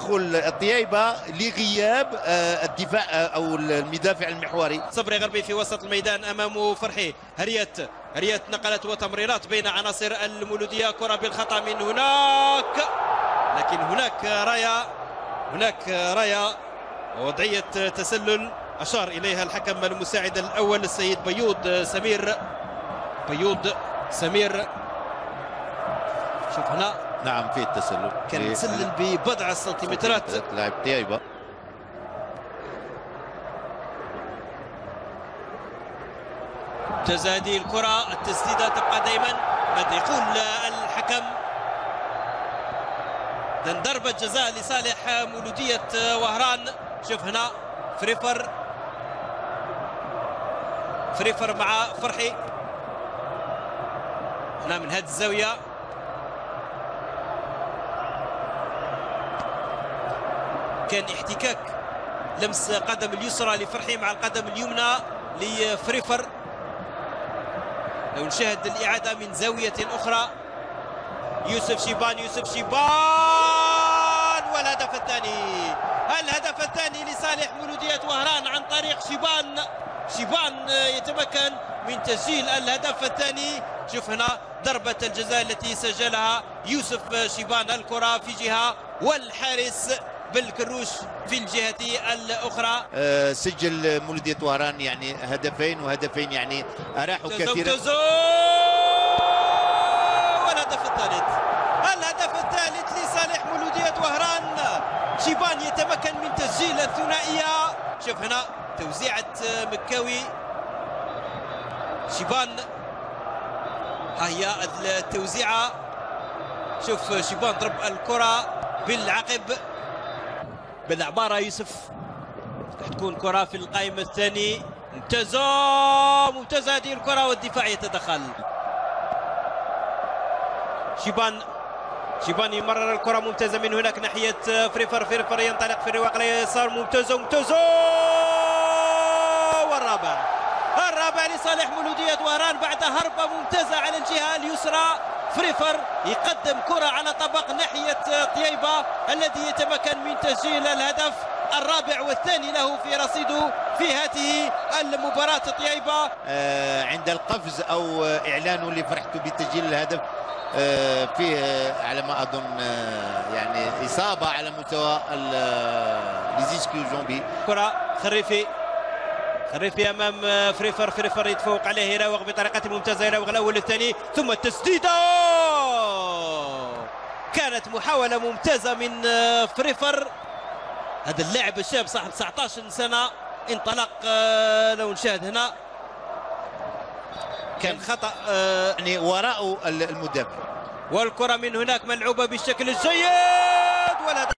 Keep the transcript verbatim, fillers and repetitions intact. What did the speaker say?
تدخل طييبه لغياب الدفاع او المدافع المحوري. صبري غربي في وسط الميدان امامه فرحي. هريت هريت نقلت وتمريرات بين عناصر المولوديه. كره بالخطا من هناك، لكن هناك رايه هناك رايه وضعيه تسلل اشار اليها الحكم المساعد الاول السيد بيوض سمير. بيوض سمير. شوف هنا نعم في التسلل، كان تسلل ببضع سنتيمترات لاعب طييبه. ممتازة هذه الكرة، التسديدة تبقى دائما ماذا يقول الحكم؟ إذن ضربة جزاء لصالح مولودية وهران. شوف هنا فريفر فريفر مع فرحي هنا من هذه الزاوية. كان احتكاك، لمس قدم اليسرى لفرحي مع القدم اليمنى لفريفر. لو نشاهد الإعادة من زاوية أخرى، يوسف شيبان يوسف شيبان والهدف الثاني. الهدف الثاني لصالح مولودية وهران عن طريق شيبان. شيبان يتمكن من تسجيل الهدف الثاني. شوف هنا ضربة الجزاء التي سجلها يوسف شيبان، الكرة في جهة والحارس بالكروش في الجهة الأخرى. أه سجل مولودية وهران يعني هدفين وهدفين يعني أراحوا كثيرا. والهدف الثالث الهدف الثالث لصالح مولودية وهران. شيبان يتمكن من تسجيل الثنائية. شوف هنا توزيعة مكاوي. شيبان ها هي التوزيعة. شوف شيبان ضرب الكرة بالعقب بالعبارة. يوسف راح تكون كرة في القائمة الثاني. ممتازة ممتازة هذه الكرة والدفاع يتدخل. شيبان شيبان يمرر الكرة ممتازة من هناك ناحية فريفر. فريفر ينطلق في الرواق اليسار. ممتازة ممتازة والرابع الرابع لصالح مولودية وهران بعد هربة ممتازة على الجهة اليسرى. فريفر يقدم كرة على طبق ناحية طييبة الذي يتمكن من تسجيل الهدف الرابع والثاني له في رصيده في هذه المباراة. طييبة آه عند القفز أو إعلانه لفرحته بتسجيل الهدف آه فيه آه على ما أظن آه يعني إصابة على مستوى ليزيسكيو جونبي. كرة خريفي خريفي امام فريفر. فريفر يتفوق عليه، يراوغ بطريقه ممتازه، يراوغ الاول الثاني ثم التسديده. كانت محاوله ممتازه من فريفر. هذا اللاعب الشاب صاحب تسعة عشر سنه انطلق. لو نشاهد هنا كان خطا يعني وراء المدافع، والكره من هناك ملعوبه بالشكل الجيد والهدف